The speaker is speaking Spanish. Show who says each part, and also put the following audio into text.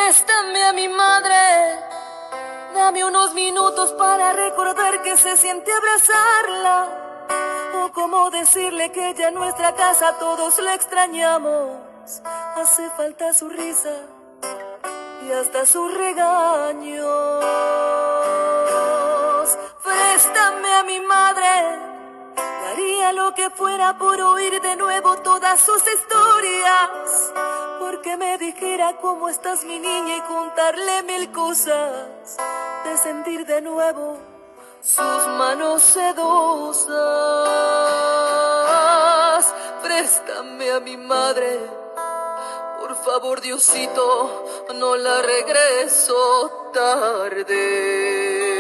Speaker 1: Préstame a mi madre, dame unos minutos para recordar que se siente abrazarla, o cómo decirle que ya en nuestra casa todos la extrañamos. Hace falta su risa y hasta sus regaños. Préstame a mi madre, daría lo que fuera por oír de nuevo todas sus historias, porque me dijera cómo estás mi niña y contarle mil cosas, de sentir de nuevo sus manos sedosas. Préstame a mi madre, por favor Diosito, no la regreso tarde.